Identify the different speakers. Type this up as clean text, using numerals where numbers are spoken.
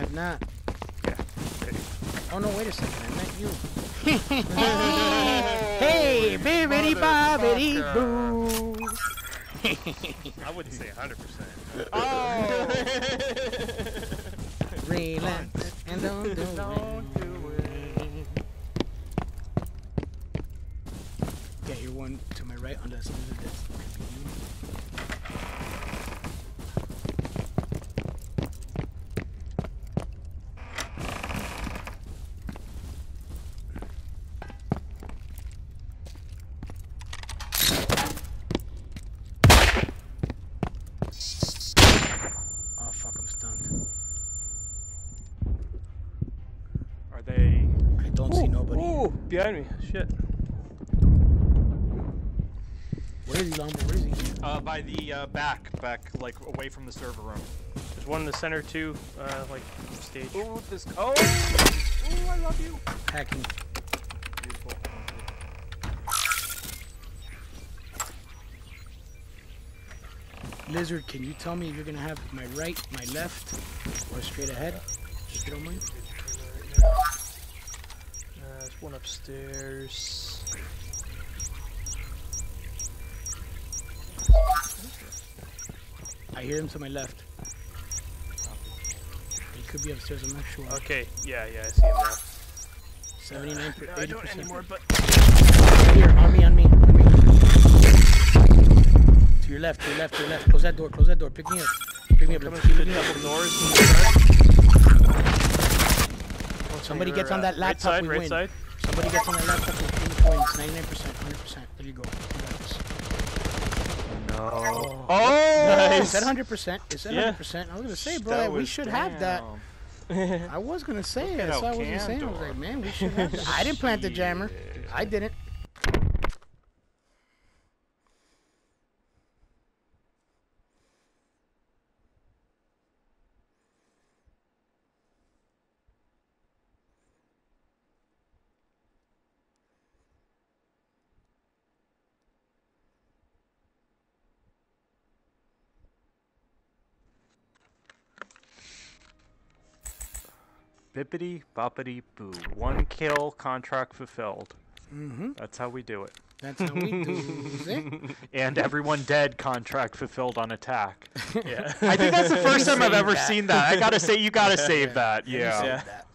Speaker 1: did not.
Speaker 2: Yeah. Okay.
Speaker 1: Oh no, wait a second, I meant you. Hey, bibbidi bobbidi boo.
Speaker 2: I wouldn't say 100%.
Speaker 3: Oh!
Speaker 1: Relax and don't do it. Okay, you're one to my right on the side of the desk. Oh fuck, I'm stunned.
Speaker 2: Are they?
Speaker 1: I don't see nobody.
Speaker 3: Ooh, behind me. Shit.
Speaker 1: Where is he, Lombo? Where is he?
Speaker 2: By the back, like away from the server room.
Speaker 3: There's one in the center too, like stage.
Speaker 2: Ooh, this. Oh! Ooh, I love you.
Speaker 1: Hacking.
Speaker 2: Beautiful.
Speaker 1: Lizard, can you tell me if you're gonna have my right, my left, or straight ahead? If you don't mind.
Speaker 3: There's one upstairs.
Speaker 1: I hear him to my left. He could be upstairs, I'm not sure.
Speaker 3: Okay, yeah, I see him now.
Speaker 1: 79 per 80%.
Speaker 3: I don't anymore, but
Speaker 1: Right here, on me. To your left, to your left, to your left. Close that door, pick me up. Pick me up,
Speaker 3: coming
Speaker 1: let's keep
Speaker 3: through
Speaker 1: it
Speaker 3: the
Speaker 1: up.
Speaker 3: double doors.
Speaker 1: Somebody gets on that laptop,
Speaker 3: right
Speaker 1: we
Speaker 3: side,
Speaker 1: win.
Speaker 3: right side.
Speaker 1: Somebody gets on that laptop, we win the points. 99%, 100%. There you go. You got this.
Speaker 2: No.
Speaker 3: Oh,
Speaker 1: Is
Speaker 3: nice.
Speaker 1: that 100%? Is that 100%? I was gonna say, bro, we should have that. I was gonna say it. That's what I was gonna say. I was like, man, we should have that. I didn't plant the jammer. I didn't.
Speaker 2: Bippity boppity boo. 1 kill, contract fulfilled.
Speaker 1: Mm-hmm.
Speaker 2: That's how we do it.
Speaker 1: That's how we do it.
Speaker 2: And everyone dead, contract fulfilled on attack.
Speaker 3: Yeah.
Speaker 2: I think that's the first time I've ever
Speaker 1: Save that.
Speaker 2: seen that. I gotta say, you gotta save that.
Speaker 1: Let me
Speaker 2: Yeah.
Speaker 1: save
Speaker 3: Yeah.
Speaker 1: that.